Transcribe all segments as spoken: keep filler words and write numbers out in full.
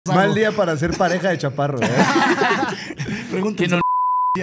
Mal día para ser pareja de Chaparro, ¿eh? Pregúntense. No?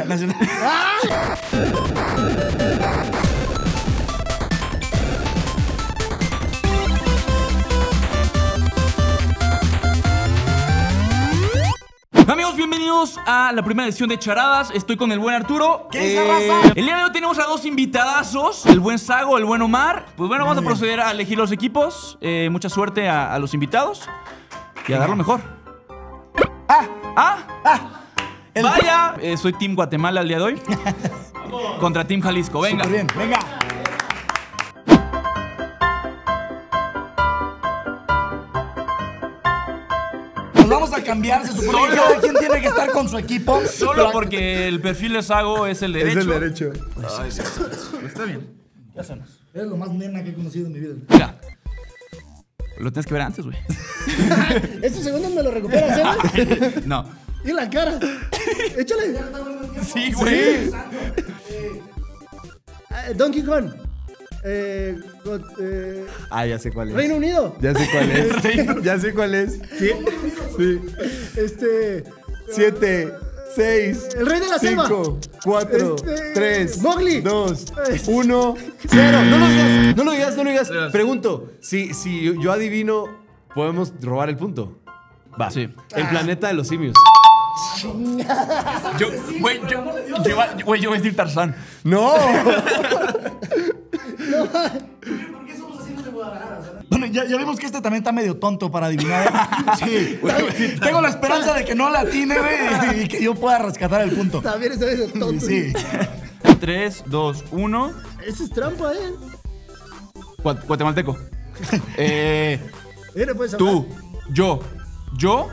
Amigos, bienvenidos a la primera edición de Charadas. Estoy con el buen Arturo. ¿Qué es eh, raza? El día de hoy tenemos a dos invitadazos, el buen Sago, el buen Omar. Pues bueno, vamos a proceder a elegir los equipos. eh, Mucha suerte a, a los invitados y a dar lo mejor. ¡Ah! ¡Ah! ¡Ah! El... ¡Vaya! Eh, soy Team Guatemala el día de hoy contra Team Jalisco. Venga. Súper bien, venga. Nos vamos a cambiar, se supone que cada quien tiene que estar con su equipo. Solo porque el perfil de Sago es el derecho. Es el derecho. Ay, Dios. Está bien. ¿Qué hacemos? Eres lo más nena que he conocido en mi vida. Mira. Lo tienes que ver antes, güey. Estos segundos me lo recuperas, ¿eh? No. Y la cara. Échale. Sí, güey. Sí. Eh, Donkey Kong. Eh, God, eh, Ah, ya sé cuál es. Reino Unido. Ya sé cuál es. Ya sé cuál es. Sí. Sí. Este. Siete, seis, El rey de la selva. cinco, cuatro, Este, tres, Mowgli. dos, Es- uno, cero. No lo digas, no lo digas, no lo digas. Pregunto, si, si yo adivino, ¿podemos robar el punto? Va. Sí. El planeta de los simios. Yo, güey, yo, yo, iba- güey, yo voy a decir Tarzán. ¡No! Bueno, ya, ya vimos que este también está medio tonto para adivinar. Sí. Tengo la esperanza de que no la atine, güey, y que yo pueda rescatar el punto. También está medio tonto. Sí. tres, dos, uno. Eso es trampa, ¿eh? Guat- Guatemalteco. Eh, Eh, no puedes hablar. tú, yo, yo.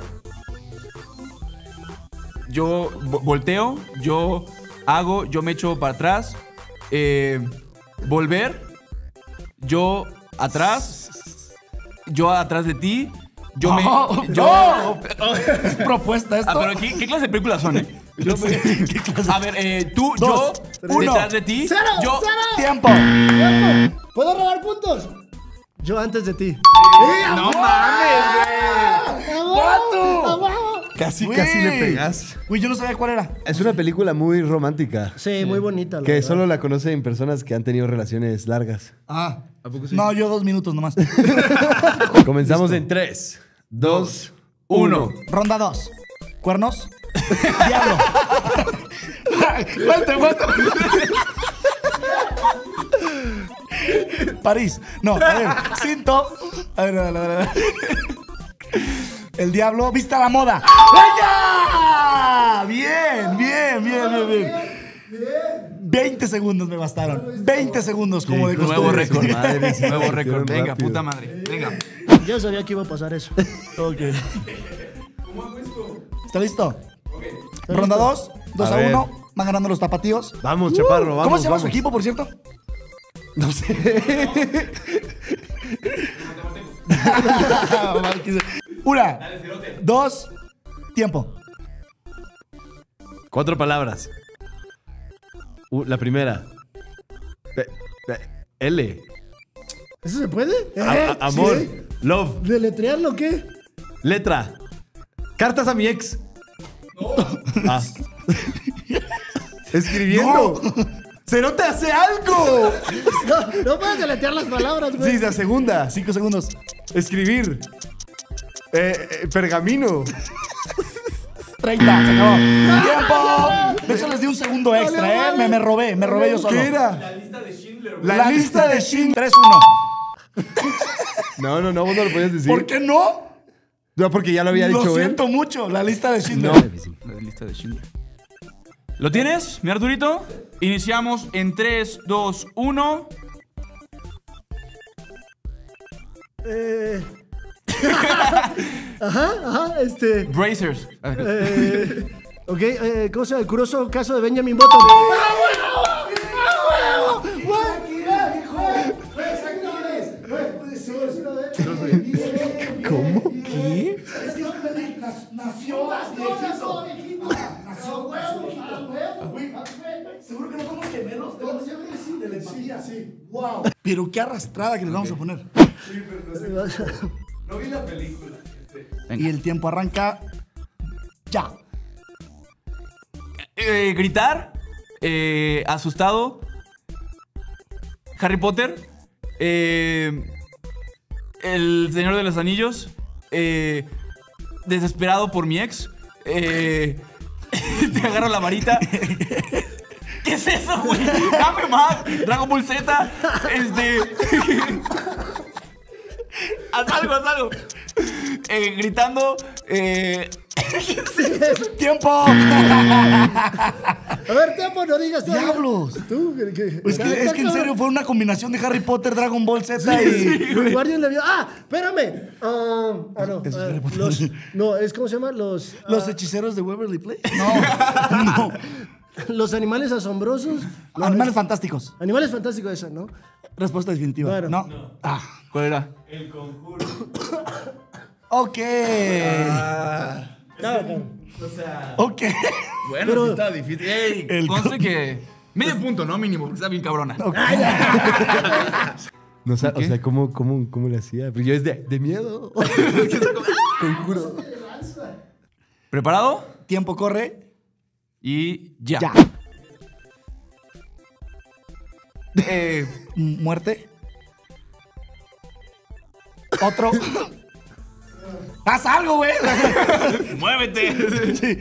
Yo vo- volteo, yo hago, yo me echo para atrás. Eh, volver. Yo atrás. Yo atrás de ti. Yo me. Oh, Yo. no. ¿Es propuesta esto? Ah, pero ¿qué, qué clase de películas son, eh? Yo sé. ¿Qué clase? A ver, eh, tú, Dos, yo, uno. detrás de ti. ¡Cero! Yo. ¡Cero! ¡Tiempo! ¡Tiempo! ¿Puedo robar puntos? Yo antes de ti. No mames, ¡Guato! ¡Abajo! Casi, Güey. casi le pegas. Güey, yo no sabía cuál era. Es una película muy romántica. Sí, muy bonita. la Que verdad. solo la conocen personas que han tenido relaciones largas. Ah. No, yo dos minutos nomás. Comenzamos en tres, dos, uno. Ronda dos. ¿Cuernos? Diablo. Vuelta, vuelta. París. No, a ver. Cinto. A ver, a ver, a ver. El diablo. Vista la moda. ¡Venga! Bien, bien, bien, bien, bien. veinte segundos me bastaron. veinte segundos como de Nuevo costumbre. récord. Madre, sí, Nuevo qué récord. Venga, rápido. puta madre. Venga. Yo sabía que iba a pasar eso. Ok. ¿Está listo? ¿Está Ronda listo? dos. dos A a ver. uno. Van ganando los tapatíos. Vamos, Chaparro, vamos. ¿Cómo se llama vamos. su equipo, por cierto? No sé. Una, dos, tiempo. Cuatro palabras. Uh, la primera. Pe- pe- L. ¿Eso se puede? A- ¿Eh? a- amor. ¿Sí? Love. ¿Deletrearlo o qué? Letra. Cartas a mi ex. Ah. Escribiendo. ¡Cerote hace algo! No, no puedes deletrear las palabras, güey. Sí, la segunda. Cinco segundos. Escribir. Eh, eh, pergamino. Treinta, se acabó. ¡Tiempo! De hecho, les di un segundo extra, ¿eh? Me, me robé, me robé yo solo. ¿Qué era? La lista de Schindler. La, lista de Schindler. tres uno. No, no, no, vos no lo podías decir. ¿Por qué no? No, porque ya lo había Lo dicho él. siento mucho. La lista de Schindler. No. La lista de Schindler. ¿Lo tienes, mi Arturito? Iniciamos en tres, dos, uno. Eh... ajá, ajá, este... Bracers. Eh... Ok, eh, ¿cómo se llama? El curioso caso de Benjamin Button. ¿Cómo? ¿Qué? Nació Seguro que no somos gemelos. Telepatía, sí. Wow. Pero qué arrastrada que les vamos a poner. No vi la película. Venga. Y el tiempo arranca ya. Eh, gritar, eh, asustado, Harry Potter, eh, El Señor de los Anillos, eh, desesperado por mi ex, eh, te agarro la varita. ¿Qué es eso, güey? Dame más. Dragon Ball Z, este... haz algo, haz algo. Eh, gritando, eh... ¡Tiempo! A ver, tiempo, no digas nada. ¡Diablos! Tú, que, que- Es que, es que en serio fue una combinación de Harry Potter, Dragon Ball Z y... El guardián le vio. ¡Ah! Espérame. Ah, ah, no. Eso es ah, Harry Potter. los, no, es ¿cómo se llama? Los, ah, ¿Los hechiceros de Waverly Place? No, no. los animales asombrosos. No, Animales es- Fantásticos. Animales fantásticos, esa, ¿no? Respuesta definitiva. Bueno. no. Ah. ¿Cuál era? Ok. Claro, claro. Ok. Bueno, Pero- sí estaba difícil. Ey, El conste con- que... Medio punto, ¿no? Mínimo, porque está bien cabrona. No, sa- o ¿Qué? sea, ¿cómo, cómo, cómo le hacía? Pero yo es de, de miedo. Conjuro. ¿Preparado? Tiempo corre. Y ya. Ya. Eh, Muerte. Otro. Haz algo, güey. ¡Muévete! Sí.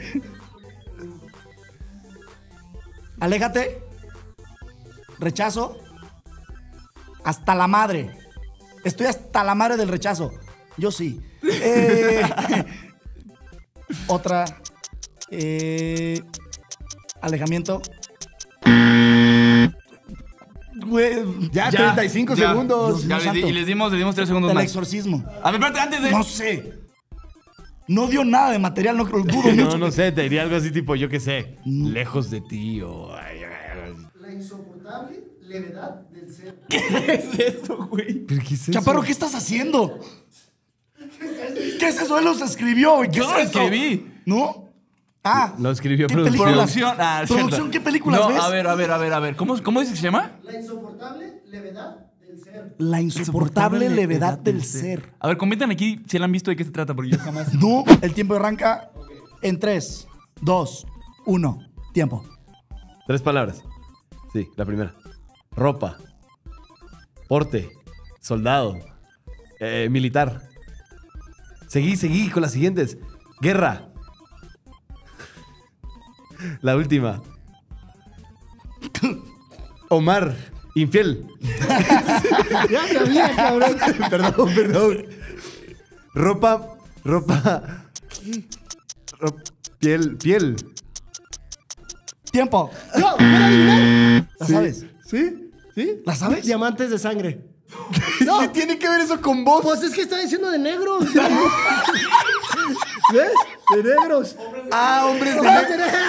Aléjate. Rechazo. Hasta la madre. Estoy hasta la madre del rechazo. Yo sí. Eh, otra. Eh, alejamiento. Güey. Ya, treinta y cinco ya. segundos. Ya, Dios les di- santo. y les dimos, les dimos tres segundos El más. exorcismo. A ver, espérate, antes de... No sé. No dio nada de material, no creo. Dudo No, mucho. no sé, te diría algo así tipo, yo qué sé, lejos de ti o... ay, ay, ay. La insoportable levedad del ser. ¿Qué es eso, güey? ¿Pero qué es eso? Chaparro, ¿qué estás haciendo? ¿Qué es eso? Él los escribió, güey. ¿Qué Yo es no lo eso? escribí. ¿No? Ah. Lo escribió ¿Qué producción. películas? Producción. Ah, es ¿Producción cierto. qué películas no, ves? a ver, a ver, a ver, a ver. ¿Cómo, cómo dice que se llama? La insoportable levedad del ser. La insoportable levedad del ser. A ver, comenten aquí si la han visto de qué se trata, porque yo jamás... No, el tiempo arranca en tres, dos, uno. Tiempo. Tres palabras. Sí, la primera. Ropa. Porte. Soldado. eh, militar. Seguí, seguí con las siguientes. Guerra. La última. Omar. Infiel. Ya sabía, cabrón. Perdón, perdón. Ropa. Ropa. ro- piel. Piel. Tiempo. Yo, ¿puedo adivinar? ¿La sabes? ¿Sí? ¿Sí? ¿La sabes? Diamantes de sangre. ¿Qué tiene que ver eso con vos? Pues es que está diciendo de negros. ¿Ves? De negros. Ah, hombres de Hombres negro. de negros.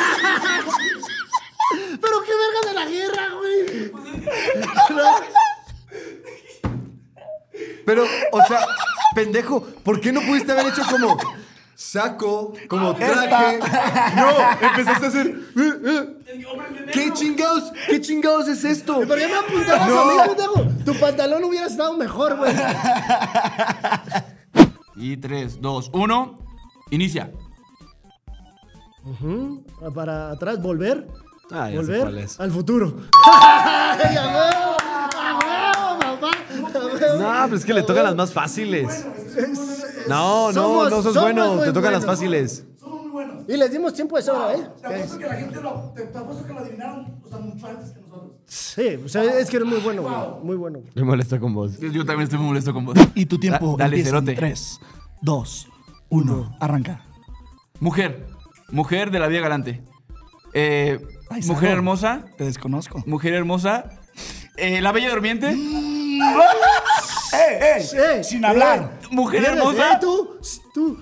Pero qué verga de la guerra, güey. Pero, o sea, pendejo, ¿por qué no pudiste haber hecho como saco, como traje? No, empezaste a hacer. eh, eh. ¿Qué chingados? ¿Qué chingados es esto? Pero ya me apuntabas No. a mí, pendejo. Tu pantalón hubiera estado mejor, güey. Y tres, dos, uno. Inicia. Ujú. Para atrás, volver. Ah, ya sé volver cuál es. al futuro. ¡Ay, a huevo! ¡A huevo, papá! ¡A huevo! No, pero es que le tocan las más fáciles. No, no, Somos- no sos somos bueno, muy te tocan las buenos. fáciles. Somos muy buenos. Y les dimos tiempo de sobra, ¿eh? Te apuesto que la gente lo, te, te apuesto que lo adivinaron, o sea, mucho antes que nosotros. Sí, o sea, es que eres muy bueno, güey. Muy bueno. Me molesta con vos. Yo también estoy muy molesto con vos. Y tu tiempo Da- dale, empieza en cerote. tres, dos, uno. Arranca. Mujer. Mujer de la vida galante. Eh, Ay, mujer Salvador. hermosa. Te desconozco. Mujer hermosa. Eh, la bella durmiente. ¡Eh, eh! Eh, Sin eh, hablar. Mujer ¿Vienes, hermosa. eh, tú? Tú.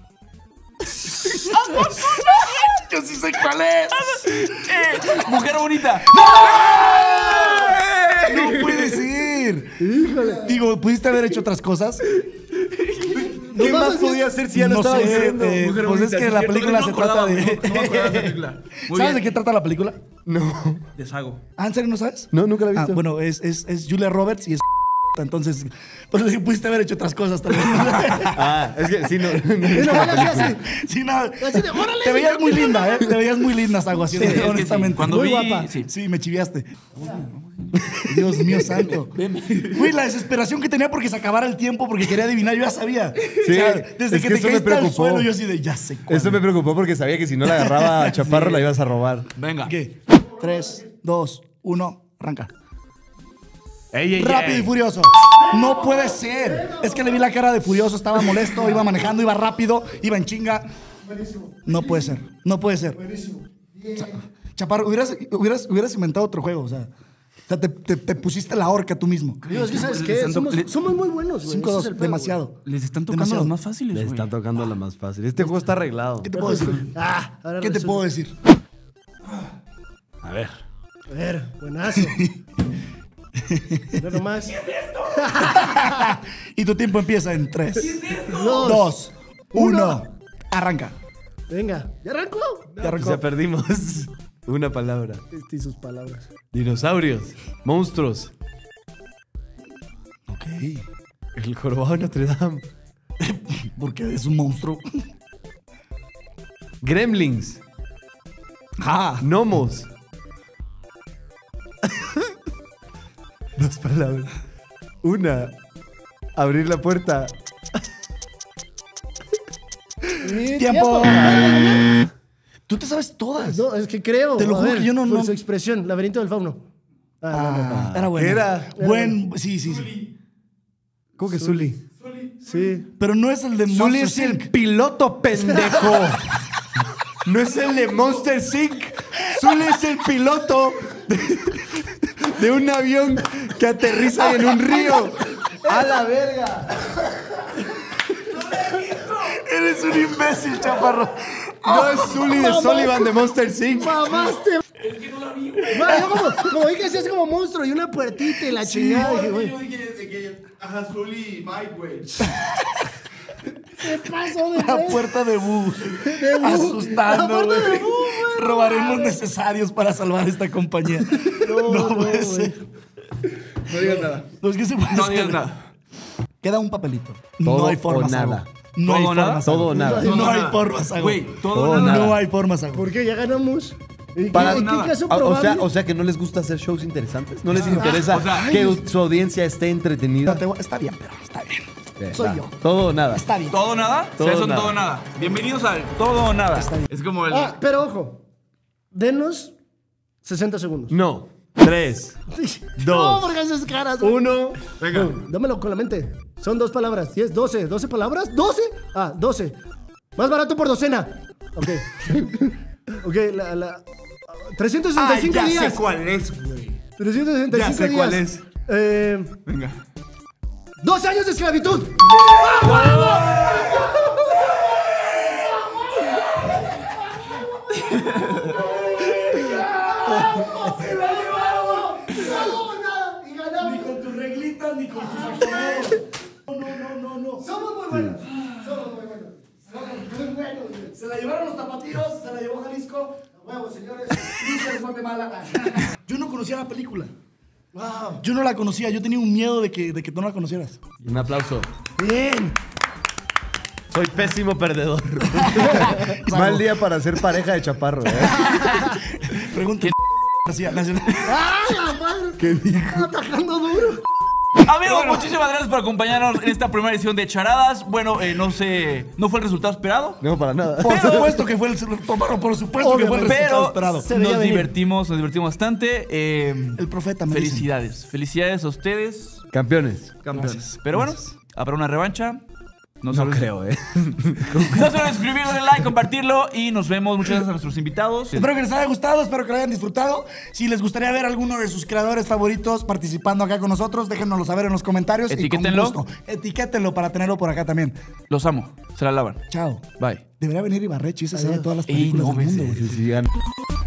Yo sí sé cuál es. Eh, mujer bonita. No puede ser. Híjole. Digo, ¿pudiste haber hecho otras cosas? ¿Qué más podía hacer si ya lo No estaba sé, diciendo? eh, Mujer pues bonita, es que sí, la cierto, película no se me acordaba, trata de... no- no me acordaba de esa película. Muy ¿Sabes bien. de qué trata la película? No. Deshago. ¿Ah, en serio no sabes? No, nunca la he Ah, visto. bueno, es, es, es Julia Roberts y es... Entonces, pues le dije, pudiste haber hecho otras cosas también. Ah, es que sí, no. no Y no, vale, así, así. Sí, no. Así de, órale, Te veías ya, muy ya, linda, ya. ¿eh? Te veías muy linda, Sago, así, Sí, es que sí. honestamente. Cuando Muy vi, guapa. sí. Sí, me chiviaste. Dios mío santo. Güey, la desesperación que tenía porque se acabara el tiempo, porque quería adivinar, yo ya sabía. Sí, O sea, desde es que, que te eso me caíste al preocupó. suelo, yo así de, ya sé cuál. Eso me preocupó porque sabía que si no la agarraba a Chaparro la ibas a robar. Venga. ¿Qué? Tres, dos, uno, arranca. Ey, ey, Rápido ey. y Furioso. No puede ser. Es que le vi la cara de Furioso, estaba molesto, iba manejando, iba rápido, iba en chinga. No puede ser, no puede ser. Chaparro, hubieras, hubieras, hubieras inventado otro juego, o sea. O sea, te, te- te pusiste la horca tú mismo. Digo, es que ¿sabes Les qué? están to- Somos, le- somos muy buenos, güey. cinco Ese dos, es el pedo, demasiado. Les están tocando Demasiado. los más fáciles, Le güey. está tocando la más fácil. Este juego está arreglado. ¿Qué te güey. puedo decir? Ah, ahora ¿Qué te resulta. puedo decir? A ver. A ver, buenazo. No nomás. Y tu tiempo empieza en tres, Dos. dos, uno. Arranca. Venga, ¿ya arrancó? Ya arrancó. Ya perdimos una palabra. Este y sus palabras. Dinosaurios. Monstruos. Ok. El jorobado de Notre Dame. Porque es un monstruo. Gremlins. Ah, Gnomos. Dos palabras. Una. Abrir la puerta. Y tiempo. Tú te sabes todas. No, es que creo. Te lo a juro ver, que yo no- por no- su expresión, laberinto del fauno. Ah, no, no, no. Ah, era bueno. Era. Buen, sí, sí, sí. ¿Cómo que Zully? Sí. Pero no es el de Zully Monster es el Inc. piloto, pendejo. No es el de Monster Incorporated. Zully es el piloto de, de un avión que aterriza en un río. ¡A la verga! Eres un imbécil, Chaparro. No es Zully de Sullivan de Monster Incorporated. ¡Mamaste! Es que no la vi, güey. Yo como, como dije, así es como monstruo y una puertita y la chingada. Dije, güey, Ajá, Zully y Mike, güey. ¿qué pasó de La güey? puerta de Bu. Bu. Asustando, La puerta de güey. Bu, güey. Robaremos necesarios para salvar esta compañía. No, No, no, puede güey. ser. No digas nada. No, es que se puede No hacer. digas nada. Queda un papelito. Todo no hay forma, o nada. Sago. No hay ¿Todo o nada? forma, Sago. Todo o nada. No, Todo hay nada. forma, Sago. Güey, todo, Todo o nada. No hay forma, Sago. ¿Por qué ya ganamos? ¿En Para qué, en qué nada. caso Ah, o, probable? sea, o sea que no les gusta hacer shows interesantes. No les interesa o sea, que su audiencia esté entretenida. No, te voy- Está bien, pero está bien. Eh, Soy va. yo. Todo o nada. Está bien. ¿Todo o nada? Todo Sí, son o nada. todo o nada. Bienvenidos al todo o nada. Es como el... Ah, pero ojo. Denos sesenta segundos. No. Tres. No, Dos. porque haces caras. güey. Uno. Venga. Boom, dámelo con la mente. Son dos palabras. diez, doce. ¿doce palabras? ¿doce? Ah, doce. Más barato por docena. Ok. Ok, la. la trescientos sesenta y Ay, cinco ya días. sé cuál es, güey. trescientos sesenta y Ya cinco sé días. cuál es. Eh, Venga. doce años de esclavitud. Ni con tus reglitas, ni con tus acomodos. No, no, no, no. Somos muy buenos. Somos muy buenos. Somos muy buenos. güey. Se la llevaron los tapatíos, se la llevó Jalisco. A huevo, señores. Luces de Guatemala. Yo no conocía la película. Wow. Yo no la conocía, yo tenía un miedo de que, de que tú no la conocieras. Un aplauso. Bien. Soy pésimo perdedor. Mal día para ser pareja de Chaparro. ¿eh? Pregunta. García, Nacional. ¡Ay, la madre! ¿Qué dijo? Atacando duro. Amigos, muchísimas gracias por acompañarnos en esta primera edición de Charadas. Bueno, eh, no sé, no fue el resultado esperado. No, para nada. Por supuesto que fue el Chaparro, por supuesto que fue el resultado Pero esperado. Se veía nos venir. divertimos, nos divertimos bastante. eh, El profeta me dicen. felicidades, felicidades a ustedes, Campeones. campeones. Pero bueno, habrá una revancha. No, se No olviden- creo, ¿eh? No se olviden suscribirse, darle like, compartirlo y nos vemos. Muchas gracias a nuestros invitados. Espero que les haya gustado, espero que lo hayan disfrutado. Si les gustaría ver a alguno de sus creadores favoritos participando acá con nosotros, déjenoslo saber en los comentarios. y con Etiquétenlo. gusto. Etiquétenlo para tenerlo por acá también. Los amo. Se la lavan. Chao. Bye. Debería venir Ibarreche, esa sería de todas las Ey, películas no, del mundo. ves, güey. Sí, sí, gan-